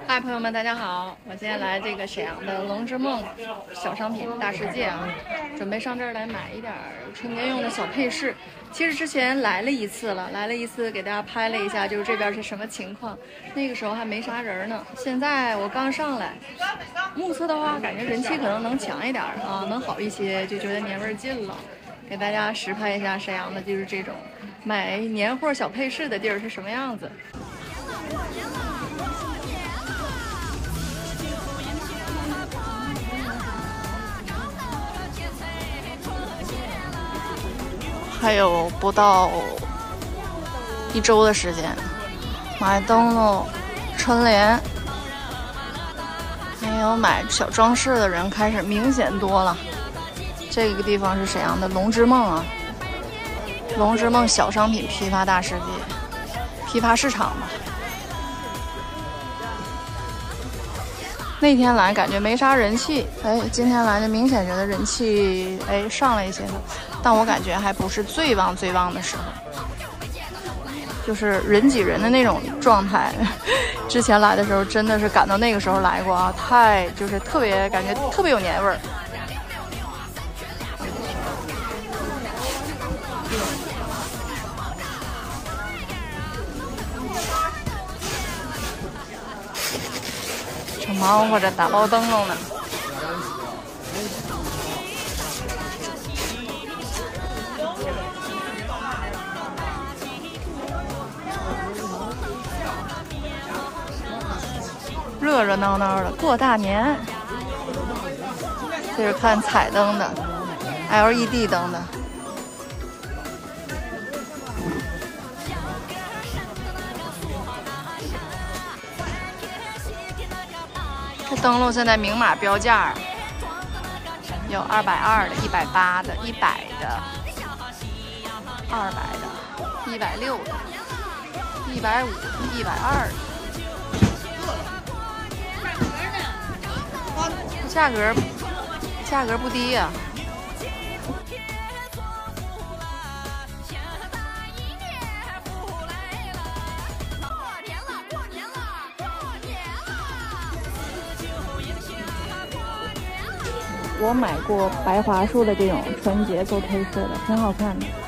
嗨，朋友们，大家好！我今天来这个沈阳的龙之梦小商品大世界啊，准备上这儿来买一点春节用的小配饰。其实之前来了一次给大家拍了一下，就是这边是什么情况。那个时候还没啥人呢，现在我刚上来，目测的话，感觉人气可能能强一点啊，能好一些，就觉得年味尽了。给大家实拍一下沈阳的就是这种买年货小配饰的地儿是什么样子。还有不到1周的时间，买灯笼、春联，还有买小装饰的人开始明显多了。这个地方是沈阳的龙之梦啊，龙之梦小商品批发大世界，批发市场吧。那天来感觉没啥人气，今天来就明显觉得人气上来一些了，但我感觉还不是最旺的时候，就是人挤人的那种状态。之前来的时候真的是赶到那个时候来过啊，就是感觉特别有年味儿。正忙活着打包灯笼呢。热热闹闹的过大年，这是看彩灯的 ，LED 灯的。这灯笼现在明码标价，有220的、180的、100的、200的、160的、150的、120的。价格不低呀。我买过白桦树的这种春节做配饰的，挺好看的。